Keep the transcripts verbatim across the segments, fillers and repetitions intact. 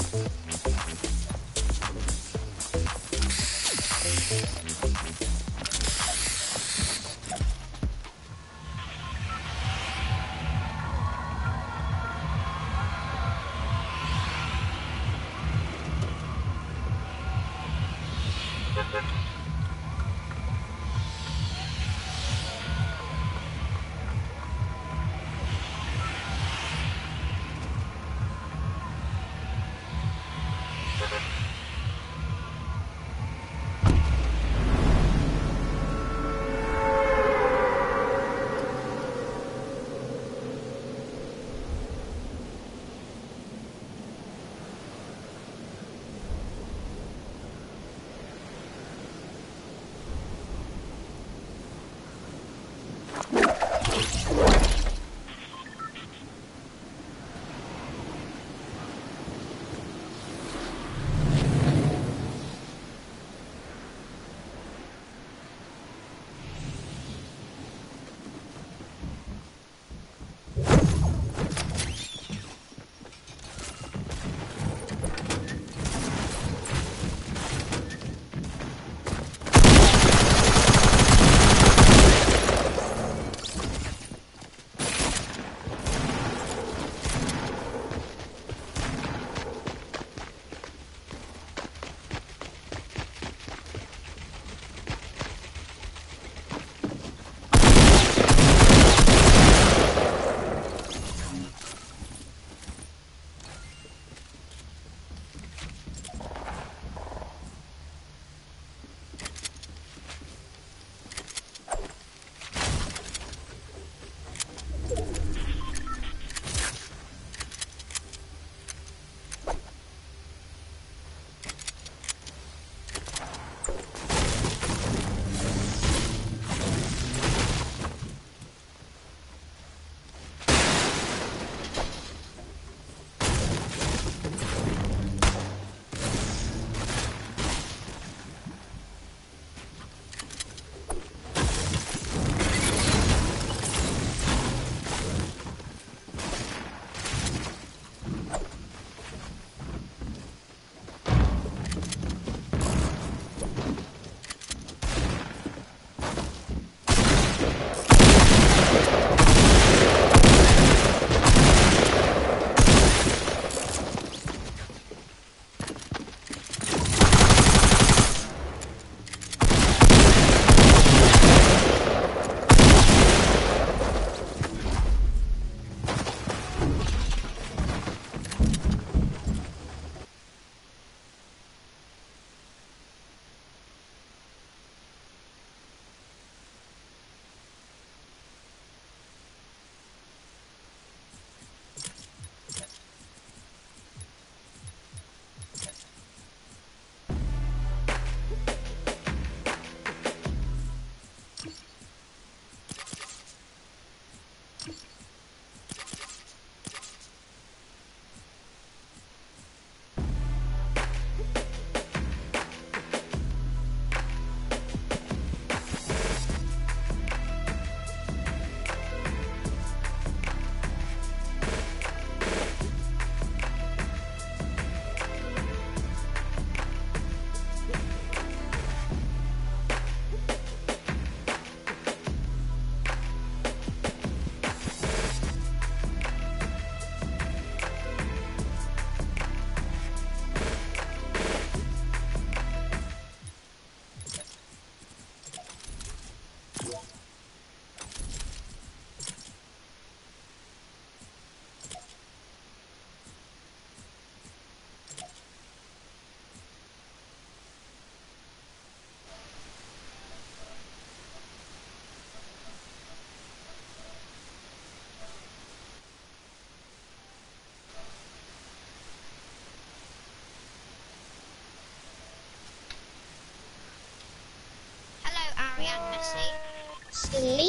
Silly.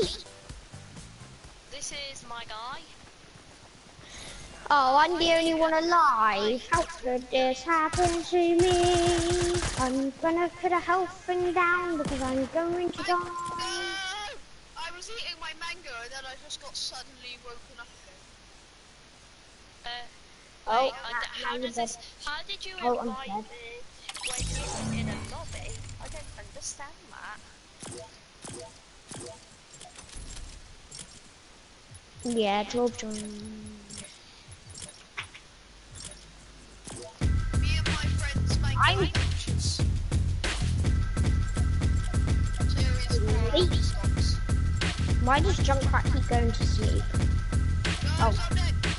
This is my guy. Oh, I'm the only one alive. How could this happen to me? I'm gonna put a health thing down because I'm going to die. No! I was eating my mango and then I just got suddenly woken up again. Uh, Oh, Wait, I d now how you're does dead. this? How did you Oh, I'm invite dead. the when you're in a lobby? I don't understand that. Yeah, drop join. Me and my friends make I'm pictures. Serious Really? four stocks. Why does Junkrat keep going to sleep? No, Oh. subject.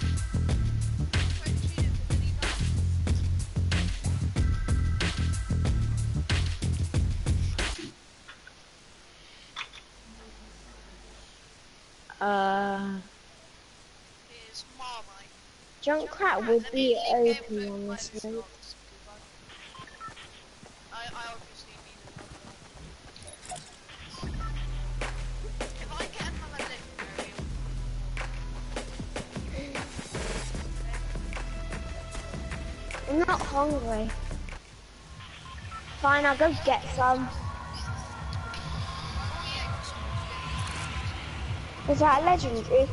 Uh, Is Marmite. Junkrat would Let me be leave game O P, with my honestly. stocks. I, I obviously need another. If I get another legendary, I'm not hungry. Fine, I'll go get some. Is that a legendary?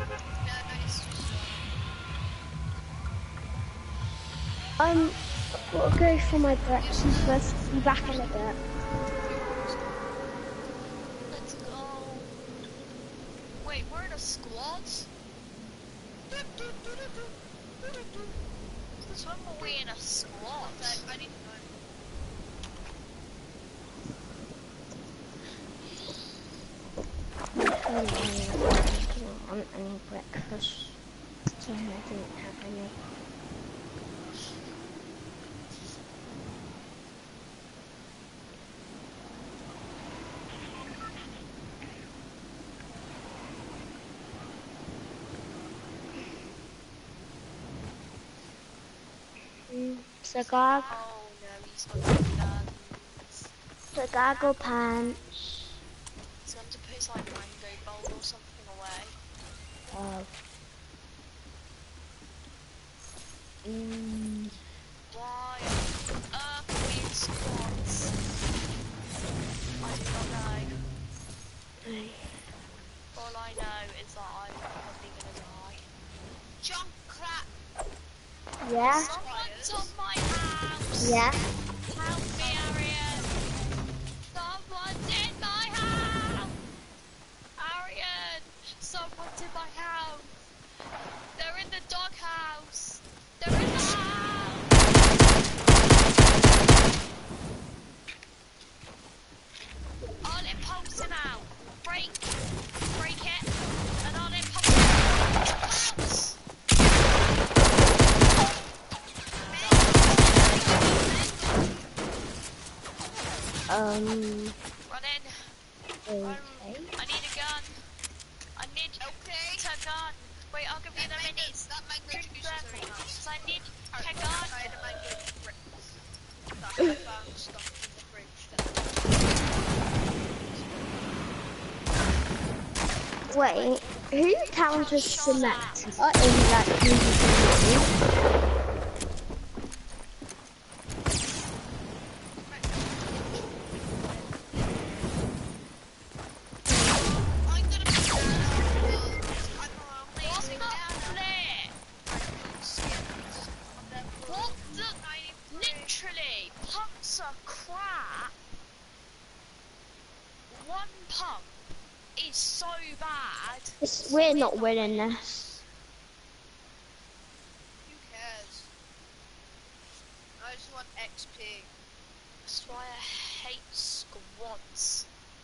Um, I've got to go for my breakfast first. Be back in a bit. let's go. Wait, we're in a squad? Since when were we in a squad? I need to know. I don't want any breakfast, so I didn't have any. Cigar, Oh no, he's got two guns. cigar punch. He's going to put his like mango bowl or something away. Oh. Mm. Why on earth are we in squads? I do not know. All I know is that I'm probably gonna die. Junkrat! Yeah? Someone's on my house! Yeah? Help me, Arian! Someone's in my house! Arian! Someone's in my house! They're in the doghouse! They're in the house! I'll impulse him out! Break! Break it! And I'll impulse him out! House! Um. Run in! Okay. Um, I need a gun! I need okay. a gun! Wait, I'll give you the minis! That mango juice is very nice. I need a gun! I had a mango that I found stuff in the fridge. Wait, who counters Selector in that movie? What the? Literally, pumps are crap. One pump is so bad. It's, we're not winning this. Who cares? I just want X P. That's why I hate squads.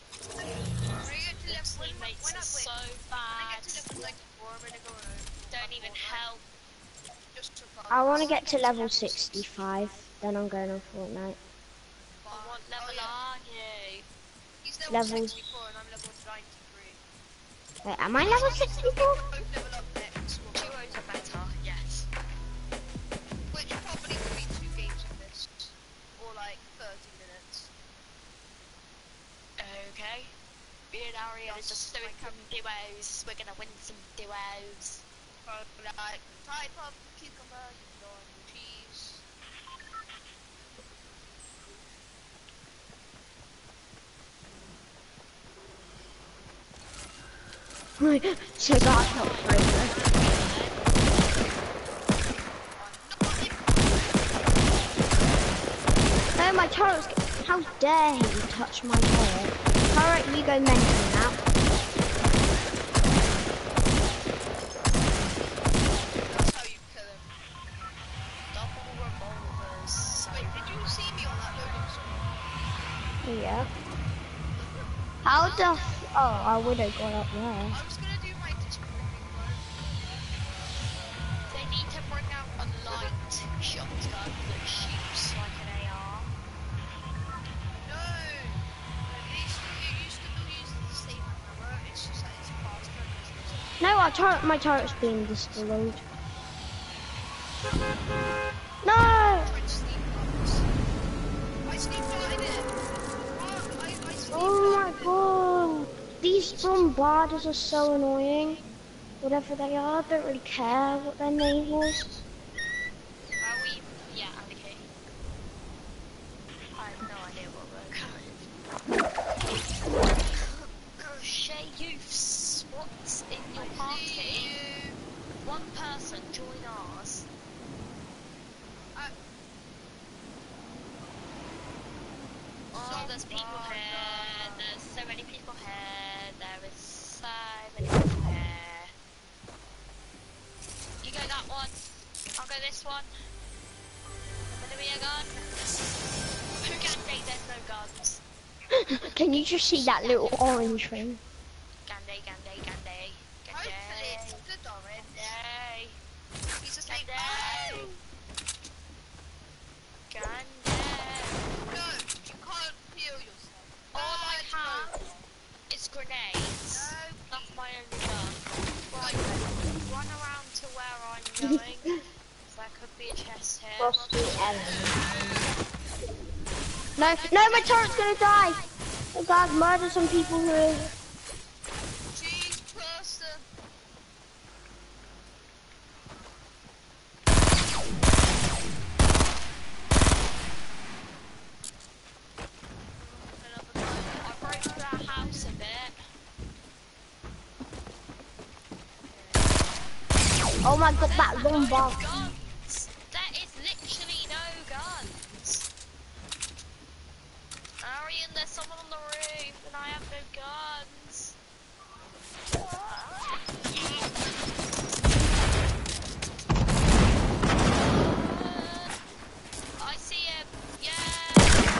Teammates are so bad. Don't even help. I want to get to level sixty-five, then I'm going on Fortnite. What level are you? He's level, level sixty-four and I'm level ninety-three. Wait, am I level sixty-four? Both level up next. Duos are better, yes. Which probably could be two games of this. Or like thirty minutes. Okay. Me and Ari are just doing some duos. We're gonna win some duos. Like type of cucumber and cheese. So that's not progress. turret's... How dare he touch my turret? Turret, you go mental now. That's how you kill him. Double revolvers. Wait, did you see me on that loading screen? Yeah. How the... F oh, I would have gone up there. I was gonna do my disproving mode. They need to bring out a light shotgun that shoots like an A R. No! At least you used to use the same hammer, it's just that it's faster and it's No, our turret, my turret's being destroyed. No! I sneaked behind it! What? I, I sneaked Oh my god! These bombarders are so annoying. Whatever they are, I don't really care what their name was. Are we? Yeah, okay. I have no idea what we're going. Crochet youths, what's in your party? One person join ours. Uh, oh, there's people here. There's so many people here. There is so many people here. You go that one. I'll go this one. Gonna be a gun. Who Gandhi? There's no guns. Can you just see that little orange thing? Gandhi, Gandhi, Gandhi. Hopefully it's good already. He's just like, oh! Gandhi. No, you can't heal yourself. All I have is grenades. No, that's my only gun. Right, run around to where I'm going. There could be a chest here. No, no, my turret's gonna die! Oh god, murder some people here. Jeez, person. I broke that house a bit. Oh my god, that long bar. Guns! There is literally no guns. Arian, there's someone on the roof and I have no guns. I see him. Yeah.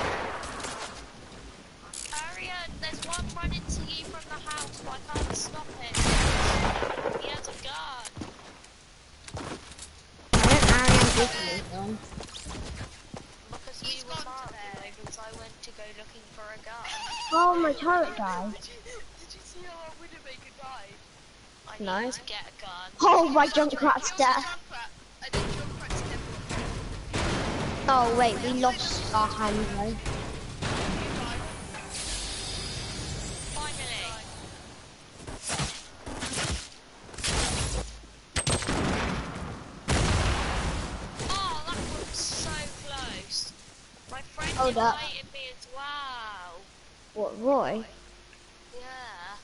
Arian, there's one running to you from the house, but I can't stop it. He has a gun. Because we were Mario, because I went to go looking for a gun. Oh, my turret died. Did you see how our Widowmaker died? I Nice. need to get a gun. Oh, my Junkrat's dead. I did Junkrat's dead. Oh wait, we lost our hand though. Finally. Oh, that was so close. My friend Hold up. invited me as well. What, Roy? Yeah.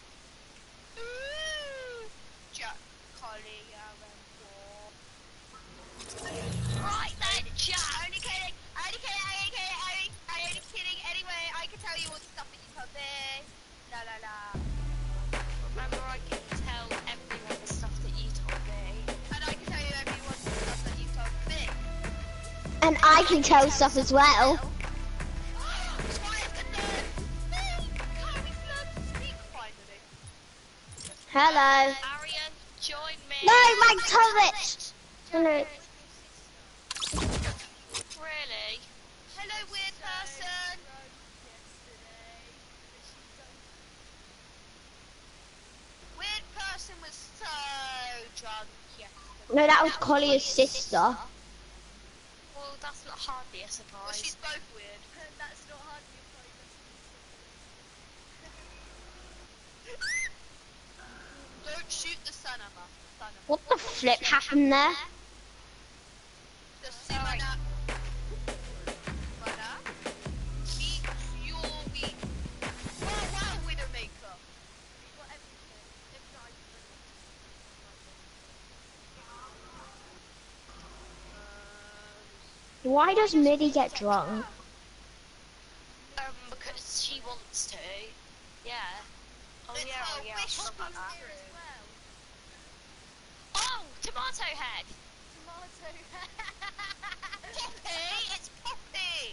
Ooh. Jack, Collie, right then, Jack. Only kidding. Only kidding. Only kidding. Only, I'm only kidding. Anyway, I can tell you all the stuff that you told me. La la la. Remember, I can tell everyone the stuff that you told me. And I can tell you everyone the stuff that you told me. And I can tell stuff as well. Hello. Arian, join me. No, my turret! Hello. Really? Hello, weird person. Weird person was so drunk yesterday. No, that was Collier's sister. Well, that's not hardly a surprise. Well, she's both weird. That's not hardly a surprise. Don't shoot the sun, Emma. Sun, Emma. What the flip happened there? Just see my nap. My nap? Meet your weak. Oh, wow, Widowmaker. You got everything. If not, I can Why does Middy get drunk? Oh yeah, oh yeah, I wish forgot about that. here as well. Oh, tomato head! Tomato head! Poppy! It's Poppy!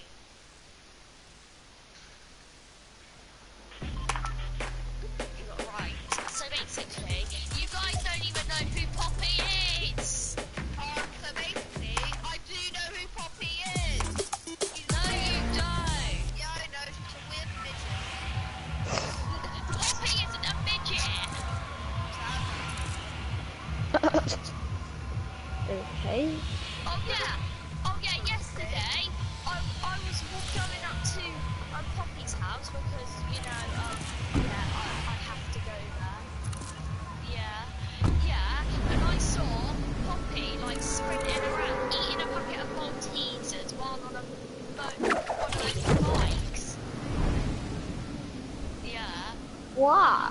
Right, so basically, you guys don't even know who Poppy is! Um, so basically, I do know who Poppy is! You No, know, you don't! yeah, I know, she's a weird midget. Poppy isn't a midget! Okay. Oh yeah, oh yeah, yesterday, I, I was wa- going up to um, Poppy's house because, you know, um, yeah, I, I have to go there. Yeah, yeah, and I saw Poppy, like, sprinting around, eating a bucket of Maltesers while on a mo- one of those bikes. Yeah. Why?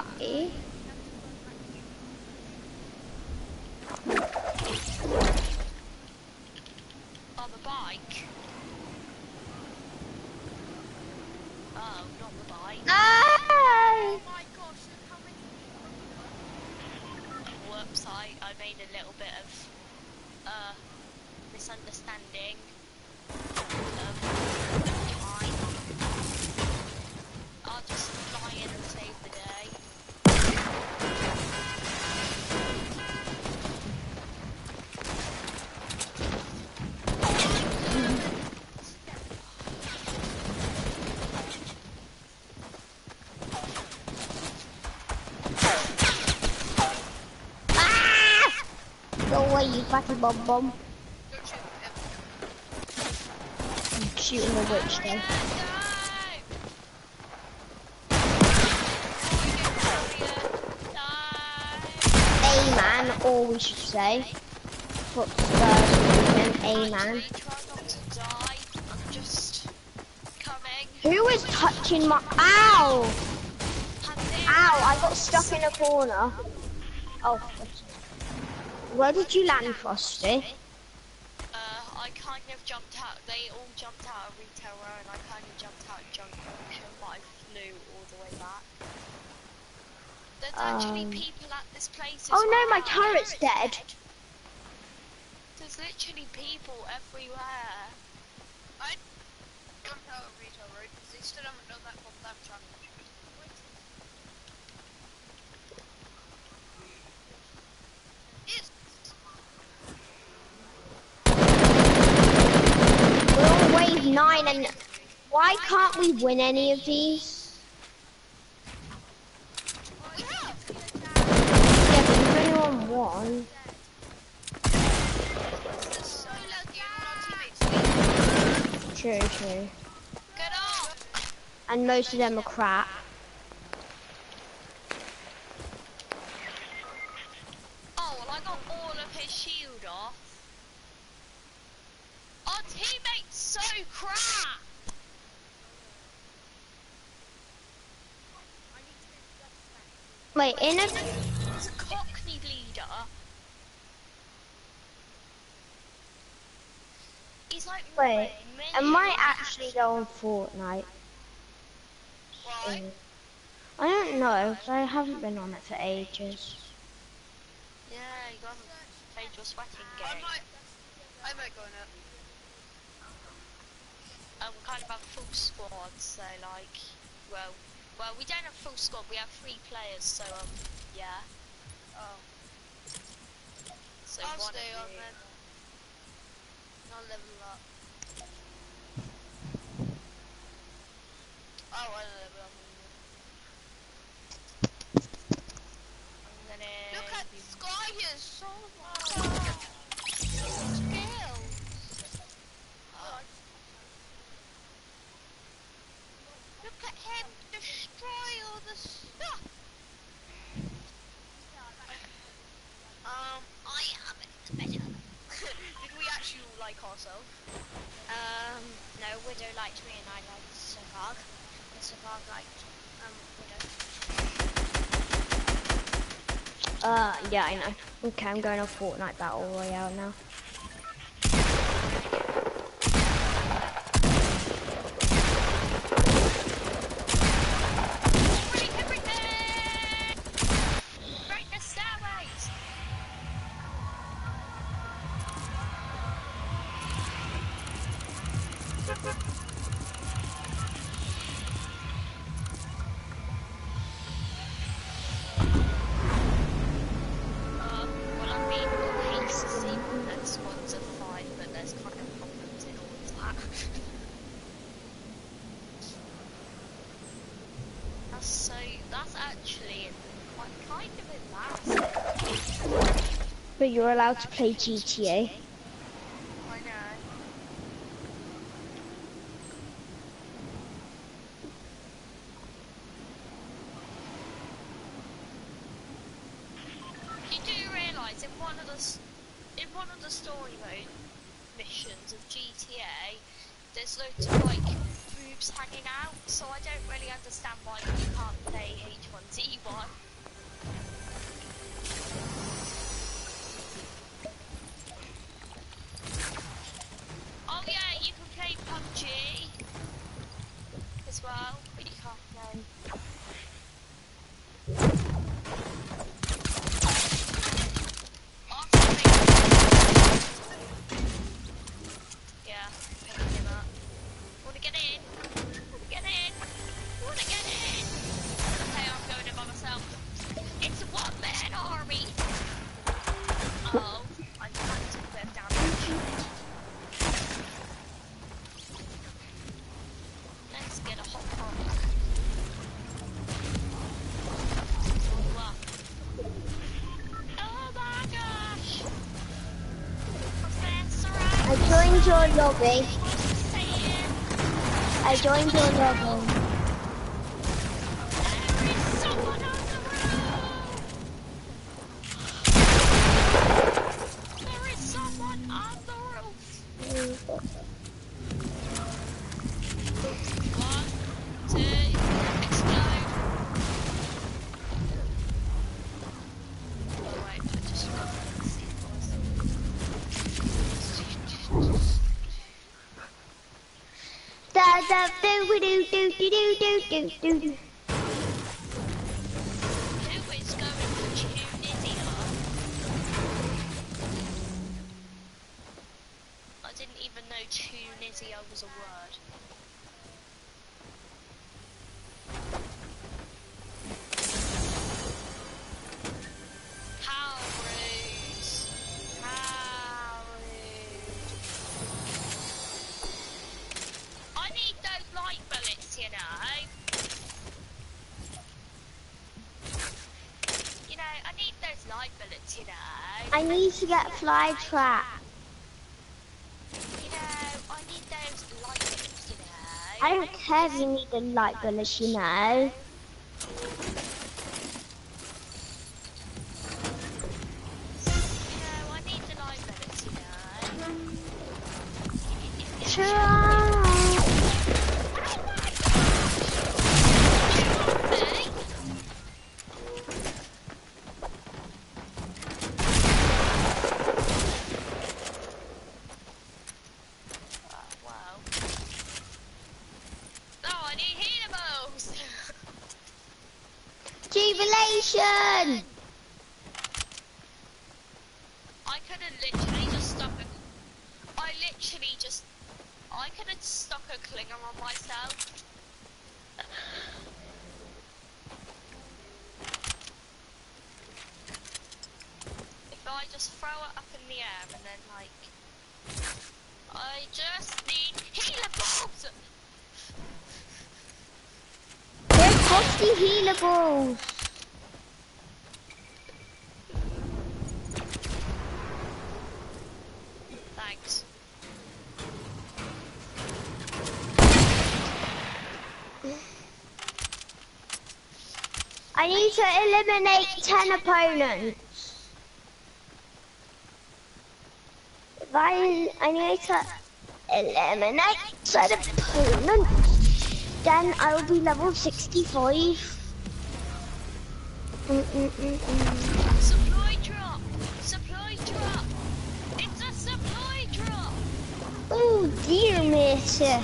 On the bike. Oh, not the bike. No! Oh my gosh, look how many people. Whoops, I, I made a little bit of uh misunderstanding. Um, fine. I'll just fly in and save the day. Ah! Go away, you fatty bum bum. Don't shoot him. I'm shooting the witch Harriet, though. no! A man, or we should say. Foot Spurs and A man. Actually, try not to die. I'm just coming. Who is touching my. Ow! And then Ow, I got stuck in a corner. Oh. Where did you land, Frosty? Uh, I kind of jumped out. They all jumped out of Retail Row, and I kind of jumped out of Junk Junction, but I flew all the way back. There's actually Um. people at this place as Oh no, my well. turret's dead. There's literally people everywhere. I jumped out of Retail Road because they still haven't done that goddamn challenge. Yes. We're on wave nine and why can't we win any of these? We have. Yeah, but we've only won one. This is so lucky. All our teammates. True, true. Get off! And most of them are crap. Oh, well, I got all of his shield off. Our teammate's so crap! Wait, in a He's a Cockney leader. He's like wait, many I might like actually go on Fortnite. Why? I don't know, because I haven't been on it for ages. Yeah, you got played your sweating I game. might. I might go on it. And we kind of have a full squad, so like, well, well, we don't have full squad. We have three players, so um, yeah. Oh. So I'll one stay of on you- then. I'll level up. Oh, I level up. I'm gonna Look at be- Sky here, so much skills. Oh, Look at him destroy all the stuff. Um, I am better. Did we actually all like ourselves? Um, no, Widow liked me and I liked Savag. And Savag liked, um, Widow. Uh, yeah, I know. Okay, I'm going on Fortnite Battle Royale now. break everything! and squads of five, but there's kind of problems in all of that. That's so, that's actually quite kind of embarrassing. But you're allowed to play G T A. I know. You do realise in one of the s- in one of the story mode missions of G T A, there's loads of like boobs hanging out, so I don't really understand why you can't play H one Z one. Oh yeah, you can play P U B G as well, but you can't play. Yeah, picking him up. Wanna get in? Wanna get in? Wanna get in? Okay, I'm going in by myself. It's a one-man army. Oh, I had to put damage. Let's get a hot rock. Oh my gosh! Professor, I joined your lobby. what you saying? I joined your lobby. There is someone on the roof! There is someone on the roof! One, two, explode! Oh wait, I just got to see Da da do do do do do do do do. Who is going for Tunisia? I didn't even know Tunisia was a word. How rude! How rude! I need those light bullets, you know. You know, I need those light bullets, you know. I need to get fly trap. You know, I need those light bullets, you know. I don't care if you need the light bullets, you know. You know, I need the light bullets, you know. Try. Me? Oh, wow. Oh, I need healables! Jubilation! I could have literally just stuck a... I literally just... I could have stuck a clinger on myself. If I just throw it up in the air and then like... I just need healables! They're costly healables. Thanks. I need to eliminate ten opponents. If I, I need to eliminate ten opponents, then I will be level sixty-five. Mm -mm -mm -mm. Supply drop! Supply drop! It's a supply drop! Oh dear, mate.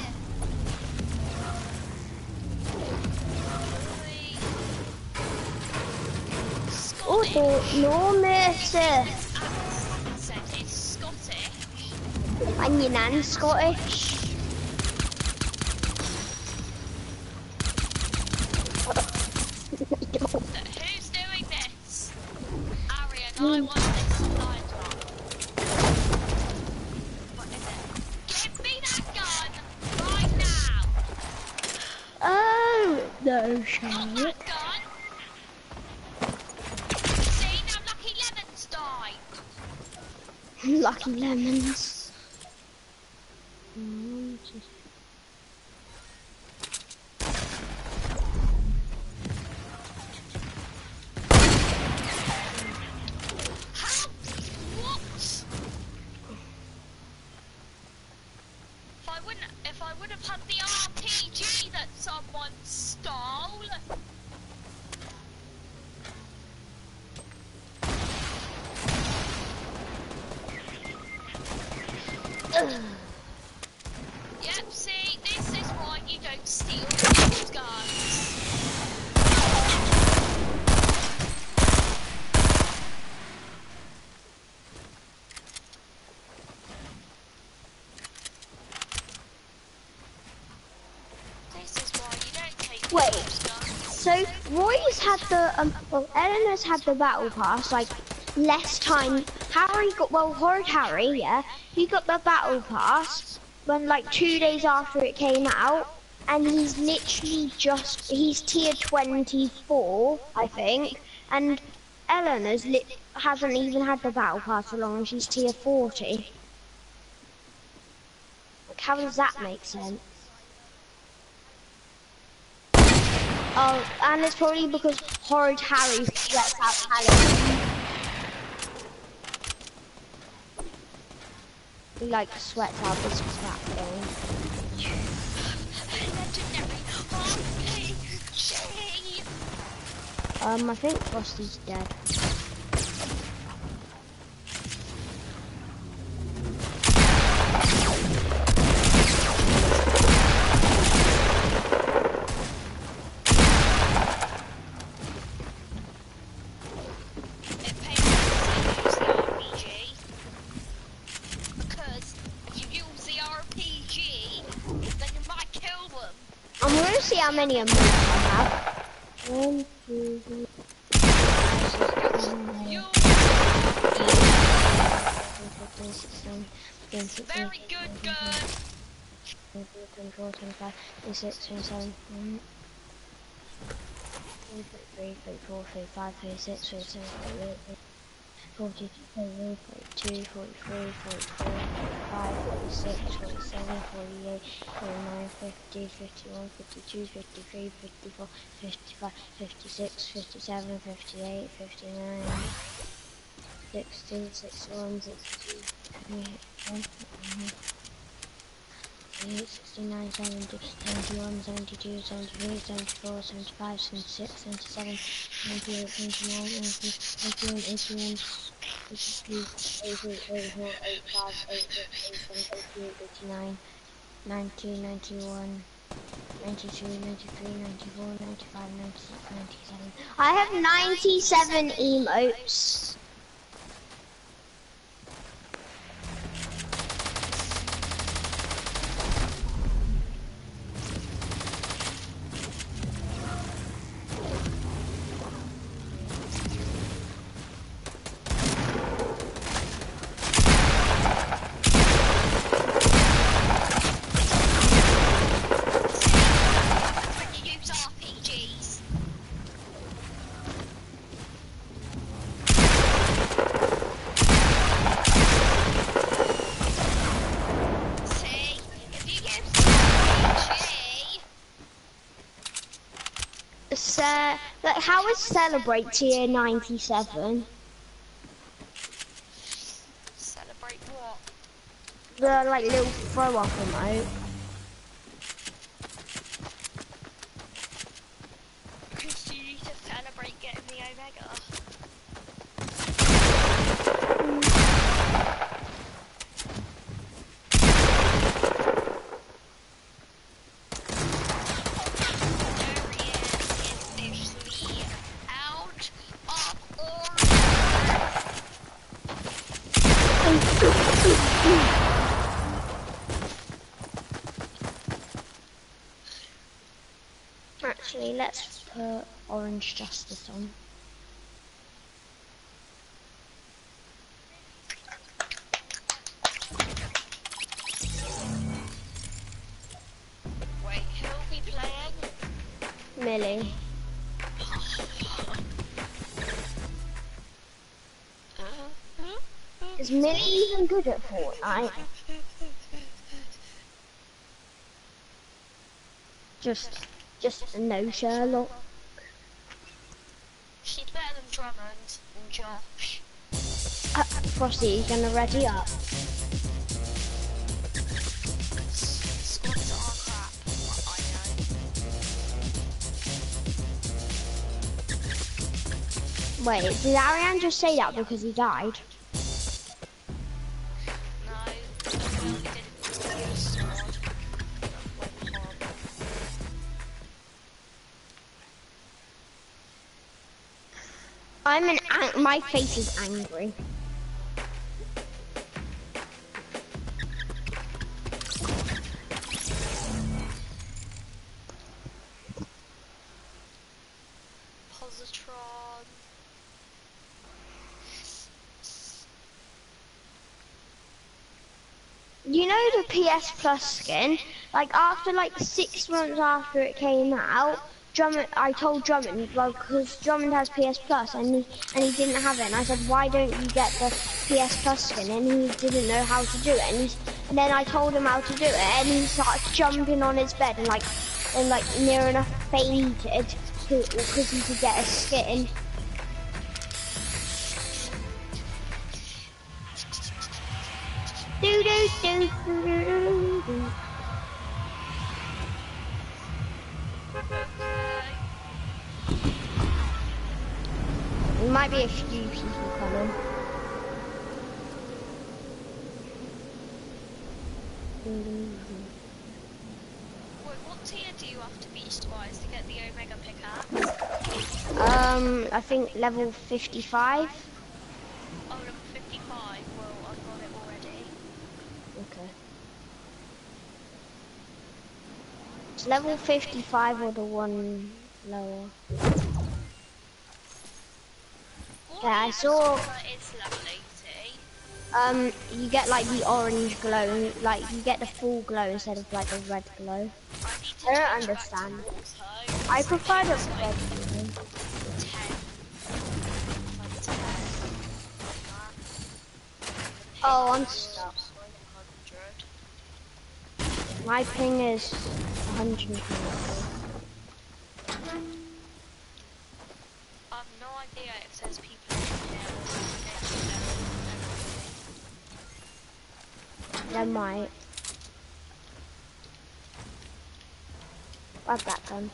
Oh, Scottish. don't know, mate. Said it's Scottish. And your nan's Scottish. Who's doing this? Arian, I want this supply drop. No shit. Got that gun. See, now Lucky Lemons died. Lucky lemons. Mm, just- How? What? If I wouldn't, if I would have had the R P G that someone stole. Yep, see, this is why you don't steal people's guns. This is why you don't take Wait. people's guns. So Roy's had the um, well, Eleanor's had the battle pass like less time. Harry got well, Horrid Harry, yeah, he got the battle pass when like two days after it came out, and he's literally just he's tier twenty-four, I think, and Eleanor's lit hasn't even had the battle pass for long, and she's tier forty. Like, how does that make sense? Oh, and it's probably because Horrid Harry lets out Halloween. He like sweats out this crap thing. Legendary R P G. Um, I think Frosty's dead. It pays to use the R P G because if you use the R P G, then you might kill them. I'm gonna see how many emotes I have. One, two, three, four, You fifteen, sixteen, seventeen, very good gun. twenty-four, twenty-five, twenty-six, twenty-seven, thirty-three, thirty-four, thirty-five, thirty-six, thirty-seven, thirty-eight, forty, forty-one, forty-two, forty-three, forty-four, forty-five, forty-six, forty-seven, forty-eight, forty-nine, fifty, fifty-one, fifty-two, fifty-three, fifty-four, fifty-five, fifty-six, fifty-seven, fifty-eight, fifty-nine, sixty, sixty-one, sixty-two, sixty-one, sixty-nine, seventy, seventy-one, seventy-two, seventy-three, seventy-four, seventy-five, seventy-six, seventy-seven, seventy-eight, seventy-nine, eighty, eighty-one, eighty-one, eighty-two, eighty-three, eighty-four, eighty-five, eighty-six, eighty-seven, eighty-eight, eighty-nine, ninety, ninety-one, ninety-two, ninety-three, ninety-four, ninety-five, ninety-six, ninety-seven. I have ninety-seven emotes. When you use R P Gs. See, if you use R P G, Ce like, how is Celebrate tier ninety-seven? celebrate what? The like little throw up emote. Because you need to celebrate getting the Omega. Darian is officially out of order. Actually, let's put Orange Justice on. Wait, who'll be playing? Millie. Is Millie even good at Fortnite? Just, just no Sherlock. She's better than Drummond and Josh. Uh, Frosty, you gonna ready up? Squads are crap, I know. Wait, did Ariane just say that because he died? No, we only did it because we were squad. Went horrible. I'm an ang- my face is angry. Positron. You know the P S Plus skin? Like after like six months after it came out, Drummond, I told Drummond, well, because Drummond has P S Plus and he and he didn't have it, and I said, why don't you get the P S Plus skin? And he didn't know how to do it, and, he's, and then I told him how to do it, and he started jumping on his bed and like and like near enough fainted because he could get a skin. Do do do do do do do. There might be a few people coming. Wait, what tier do you have to beat twice to get the Omega pickaxe? Um, I think level fifty-five. Oh, level fifty-five. Well, I've got it already. Okay. It's level fifty-five or the one lower. What Yeah, I is saw- It's level eighty. Um, you get like the orange glow, like you get the full glow instead of like the red glow. I need to I change don't back to understand. auto. I prefer the It's like red glow. ten. Like ten. Oh, I'm stuck. one hundred. My ping is one hundred twenty. I have no idea if there's people in here. There might. Grab that gun.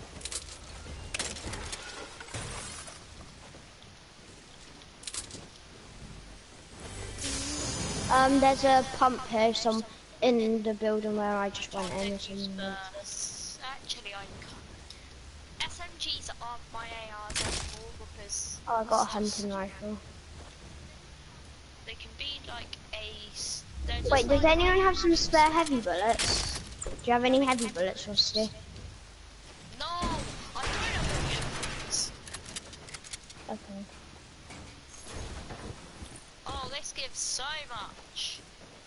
Um, there's a pump here, some in the building where I just went in. Or something. Bursts. Actually, I can't. S M Gs aren't my A Rs anymore because Oh, I got a hunting rifle. they can be like a. s- they're just Wait, does like- anyone have some spare heavy bullets? Do you have any heavy bullets, Rusty? No, I don't have any shots. Okay. Oh, this gives so much.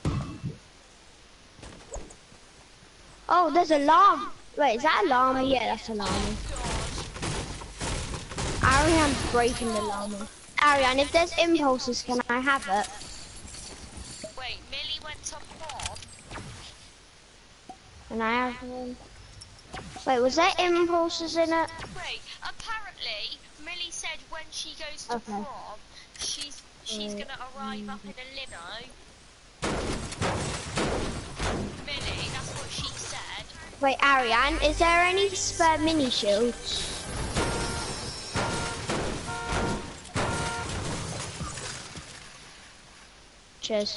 Oh, there's a llama. Wait, is that a llama? Yeah, that's a llama. Oh Ariane's breaking the llama. Ariane, if there's impulses, can I have it? god. Wait, Millie went to prom. Can I have one? Wait, was there impulses in it? Wait, apparently Millie said when she goes to Okay. prom, she's she's gonna arrive up in a limo. Millie, that's what she said. Wait, Ariane, is there any spare mini shields? Cheers.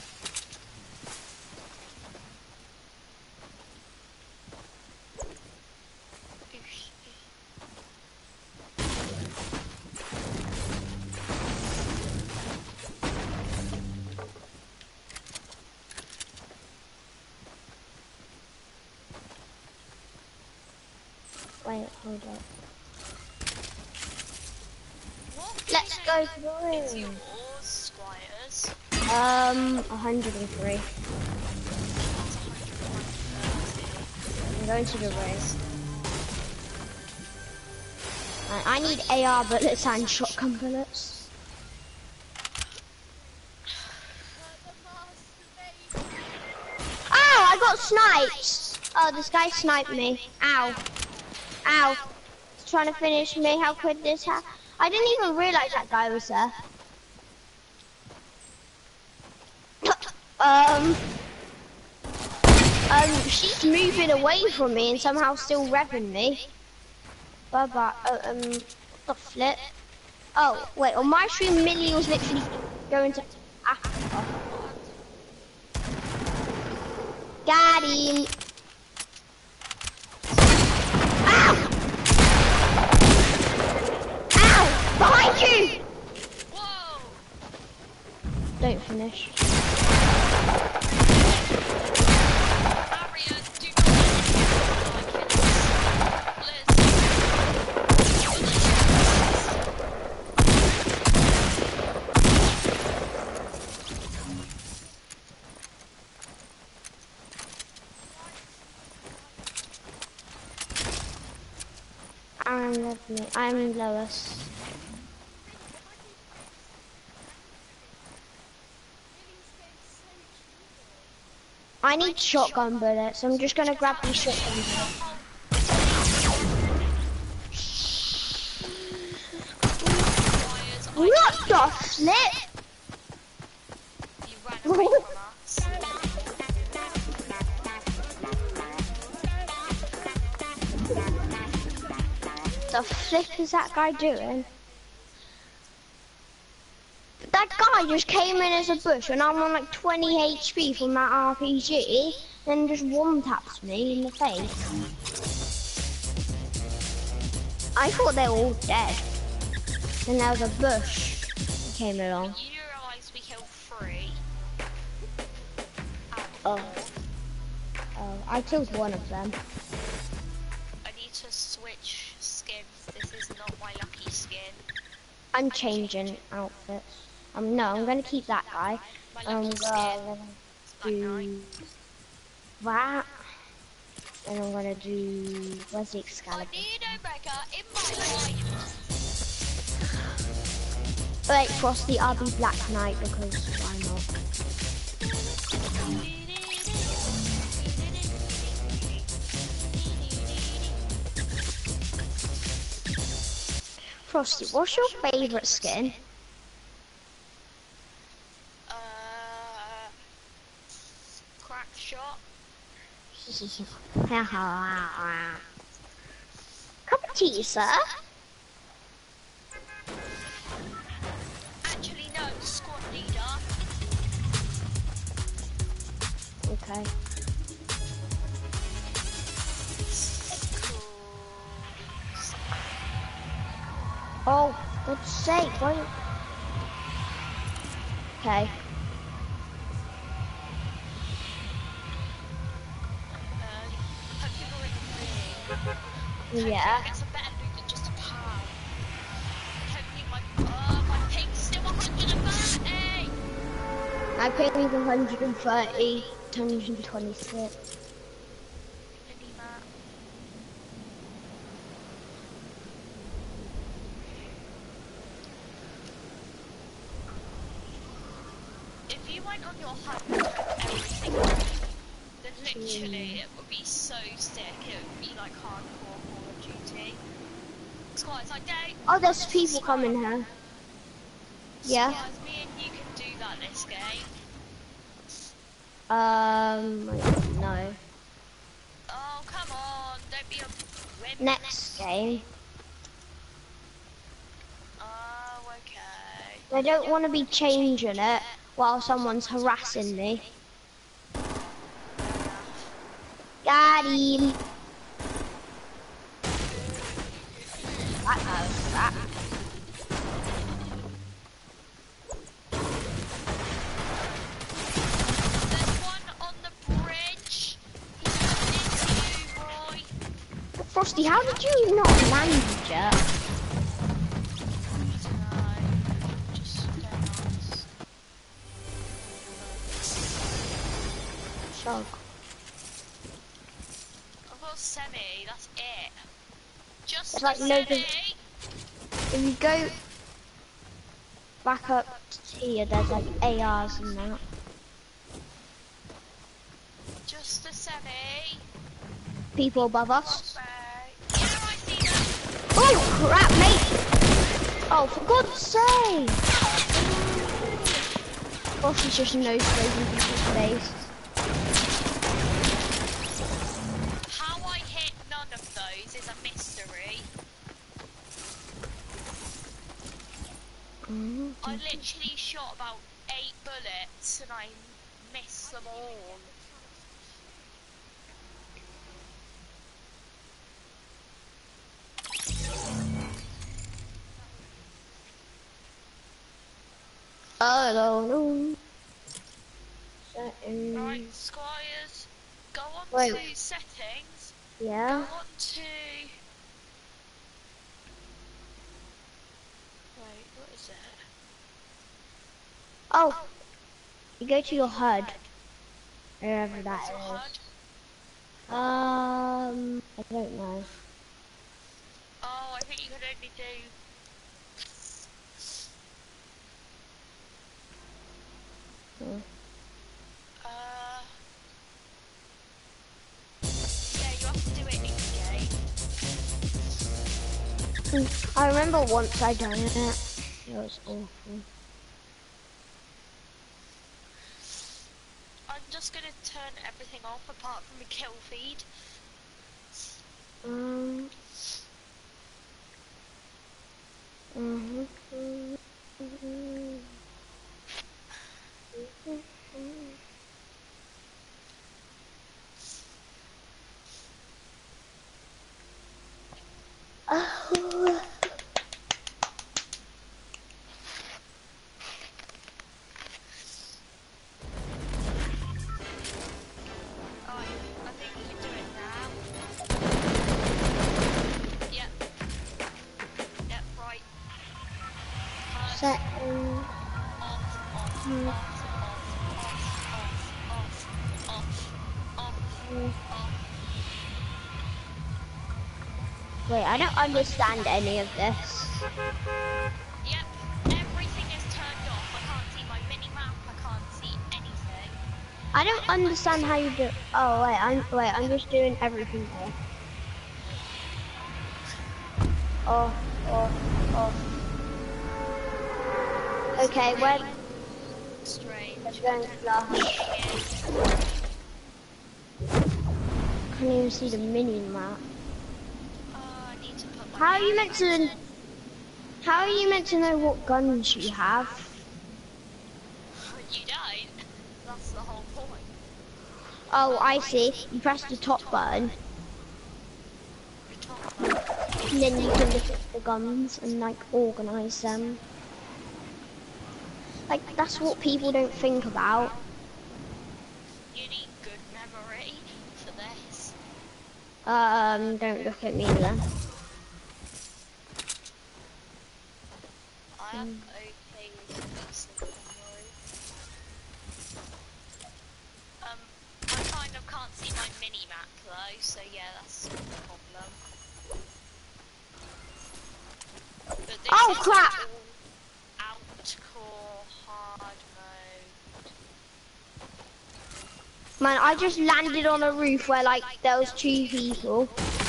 Wait, hold up. What Let's go is through. yours, Squires? Um, one hundred and three. That's one hundred thirty. I'm going to the race. I, I need A R bullets and shotgun bullets. Oh, I got sniped. Oh, this guy sniped me. Ow. Ow. He's trying to finish me. How could this happen? I didn't even realize that guy was there. um, um, she's moving away from me and somehow still revving me. Bye bye. Uh, um, the flip. Oh, wait, on my stream, Millie was literally going to Africa. Got him. Ow! Ow! Behind you! Whoa! Don't finish. Harriet, do not like it. I'm lovely. I'm Lois. I need shotgun bullets. I'm just gonna grab these shotgun bullets. What the flip? You ran away from us. The flip is that guy doing? That guy just came in as a bush and I'm on like twenty H P from that R P G, then just one taps me in the face. I thought they were all dead. Then there was a bush that came along. You realise we killed three. Oh. Oh, I killed one of them. I need to switch skins. This is not my lucky skin. I'm changing outfits. Um, no, I'm gonna keep that guy. My I'm lucky gonna skin. do that. And I'm gonna do, where's the Excalibur? I need a Omega in my life. Wait, Frosty, I'll be Black Knight because why not? Frosty, what's your favourite skin? Uh, crack shot. Cup of tea, sir. Actually, no, squad leader. Okay. Cool. Oh, God's sake, why? Okay. Uh, hope you're in the ring. Yeah. Hopefully I get some better loot than just a pow. Hopefully my, uh, my ping's still one hundred thirty. I paid me one hundred thirty, one hundred twenty-six. Maybe that. If you went on your hunt and had everything ready, then literally it would be so sick. It would be like hardcore Call of Duty. Squad, it's like, Dave. Oh, there's people coming here. Yeah. Guys, me and you can do that this game. Um, no. Oh, come on, don't be a wimp. Next game. Oh, okay. I don't want to be changing it while someone's harassing me. Got him. That guy was crap. There's one on the bridge. He's coming into you, Roy. Frosty, how did you not land yet? No, just don't ask. Shog. I've got semi, that's it. Just It's like a loads semi. of- If you go back up to here, there's like A Rs and that. Just a semi. People above us. Yeah, I see them. Oh crap, mate! Oh, for God's sake! Boss is just no space in people's face. How I hit none of those is a mystery. Mm-hmm. I literally shot about eight bullets and I missed them all. I don't know. Settings. Right, Squires, go on Wait. to settings. Yeah. Go on to... Wait, what is it? Oh, you go to your H U D. Wherever Wait, that what's your is. H U D? Um, I don't know. Oh, I think you could only do... Hmm. Uh... Yeah, you have to do it in game. I remember once I done it. It was awful. I'm just gonna turn everything off apart from the kill feed. Um. Mhm. Mhm. Oh. Oh, I think you can do it now. Yep. Yep, right. Uh, Setting. off, off, Hmm. off, off, off, off, off, Hmm. off. Wait, I don't understand any of this. Yep, everything is turned off. I can't see my mini-map, I can't see anything. I don't understand how you do. Oh wait, I'm wait. I'm just doing everything here. Off, off, off. Okay, we're Strange. we're going flash. Can't even see the mini map. Oh, I need to put my How are you meant to? in. How are you meant to know what guns you have? You don't. That's the whole point. Oh, I see. You press the top button, The top button. and then you can look at the guns and like organize them. Like that's what people don't think about. You need good memory for this. Um, don't look at me then. I am okay with decent memory. Um, I kind of can't see my mini-map though, so yeah, that's a problem. But this Oh, is crap! all out-core hard mode. Man, I just landed on a roof where like there was two people.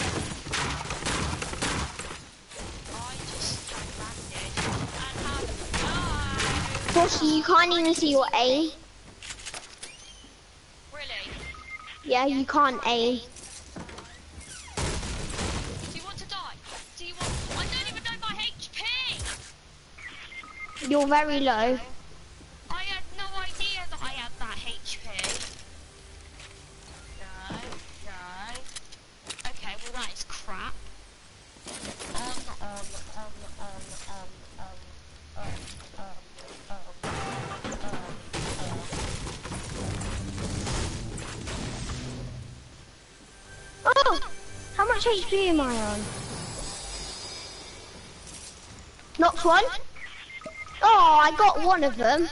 I just have landed and have died. Bossy, you can't even see your aim. Really? Yeah, you can't aim. Do you want to die? Do you want? I don't even know my H P. You're very low. I had no idea that I had that H P. No, no. Okay, well that is crap. Um, um, um, um, um, um, um, um, um, um, Oh, how much H P am I on? Knocked one. Oh, I got one of them.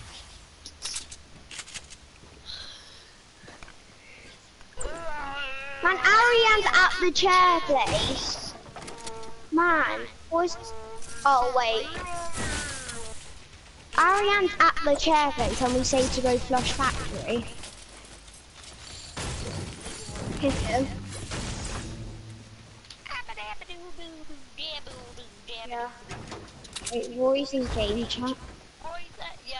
Man, Ariane's at the chair place. Man, what's Oh wait. Ariane's at the chair place and we say to go flush factory. Hit him. Yeah. Wait, Roy's in game chat. Oh, is that? Yeah.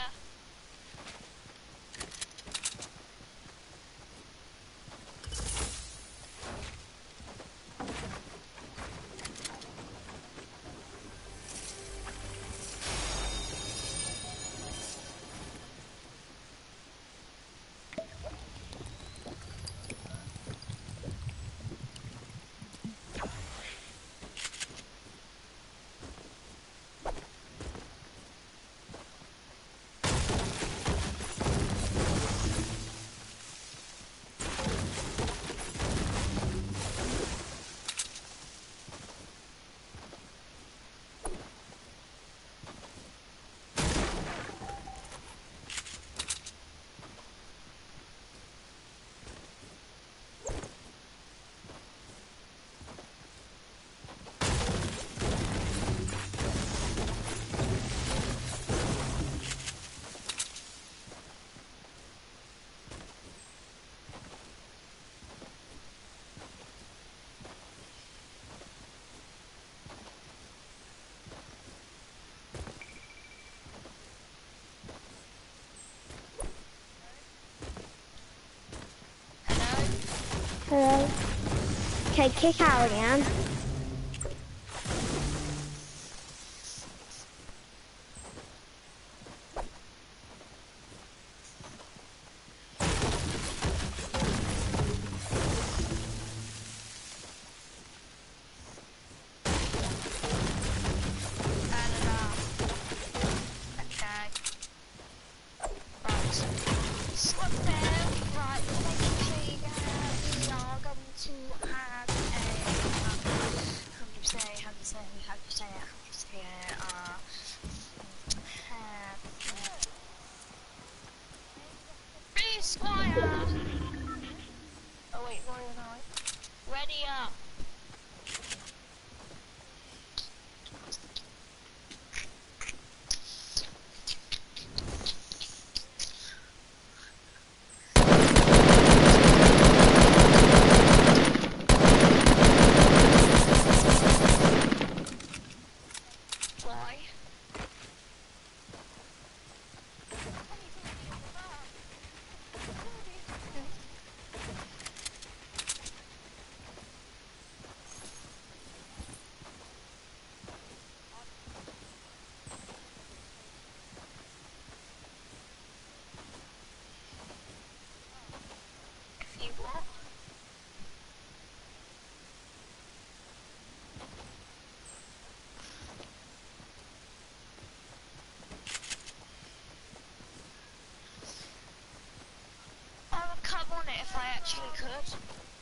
Hello. Okay, kick Ariane. Squire! Oh wait, Roy and I. Ready up! Why? If you what? I would come on it if I actually could.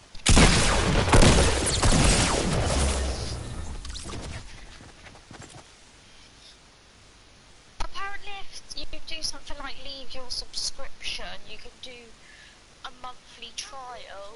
Apparently if you do something like leave your subscription, you can do a monthly trial.